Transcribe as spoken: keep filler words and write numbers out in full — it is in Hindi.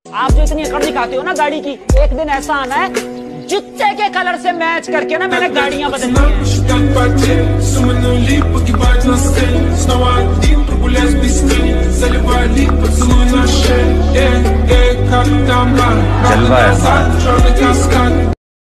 आप जो इतनी अकड़ दिखाते हो ना गाड़ी की, एक दिन ऐसा आना है जूते के कलर से मैच करके ना मैंने गाड़ियां बदलनी है। जलवा है।